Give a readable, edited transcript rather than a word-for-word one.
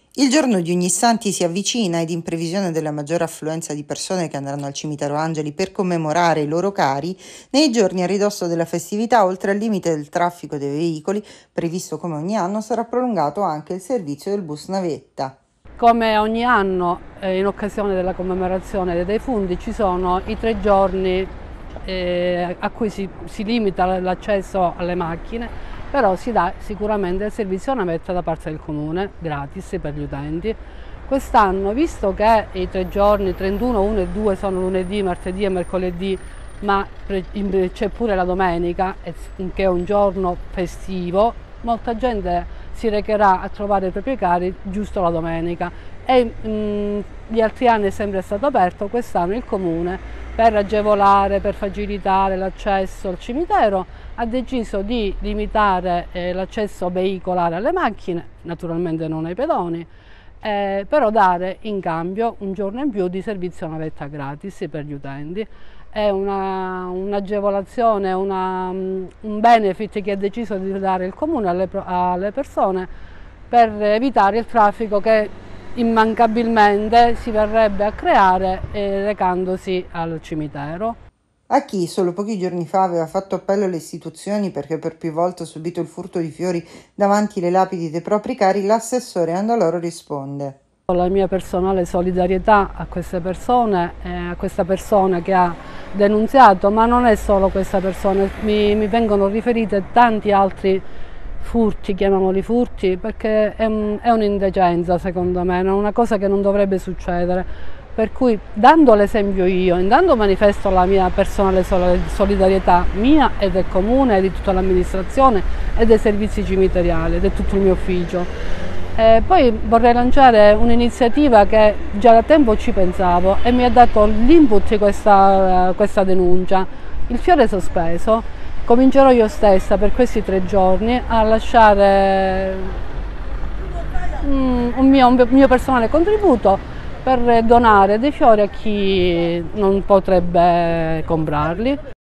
Il giorno di Ognissanti si avvicina ed in previsione della maggiore affluenza di persone che andranno al cimitero Angeli per commemorare i loro cari, nei giorni a ridosso della festività, oltre al limite del traffico dei veicoli, previsto come ogni anno, sarà prolungato anche il servizio del bus navetta. Come ogni anno, in occasione della commemorazione dei defunti, ci sono i 3 giorni a cui si limita l'accesso alle macchine, però si dà sicuramente il servizio navetta da parte del Comune, gratis per gli utenti. Quest'anno, visto che i 3 giorni, 31, 1 e 2 sono lunedì, martedì e mercoledì, ma c'è pure la domenica, che è un giorno festivo, molta gente si recherà a trovare i propri cari giusto la domenica e gli altri anni è sempre stato aperto. Quest'anno il Comune, per agevolare, per facilitare l'accesso al cimitero, ha deciso di limitare l'accesso veicolare alle macchine, naturalmente non ai pedoni, però dare in cambio un giorno in più di servizio navetta gratis per gli utenti. È un'agevolazione, un benefit che ha deciso di dare il Comune alle persone per evitare il traffico che immancabilmente si verrebbe a creare recandosi al cimitero. A chi solo pochi giorni fa aveva fatto appello alle istituzioni perché per più volte ha subito il furto di fiori davanti le lapidi dei propri cari, l'assessore Andaloro risponde. La mia personale solidarietà a queste persone, a questa persona che ha denunziato, ma non è solo questa persona, mi vengono riferite tanti altri furti, chiamiamoli furti, perché è un'indecenza secondo me, è una cosa che non dovrebbe succedere. Per cui, dando l'esempio io, intanto manifesto la mia personale solidarietà mia e del Comune, e di tutta l'amministrazione e dei servizi cimiteriali, e di tutto il mio ufficio. Poi vorrei lanciare un'iniziativa che già da tempo ci pensavo e mi ha dato l'input questa denuncia. Il fiore sospeso, comincerò io stessa per questi 3 giorni a lasciare un mio personale contributo per donare dei fiori a chi non potrebbe comprarli.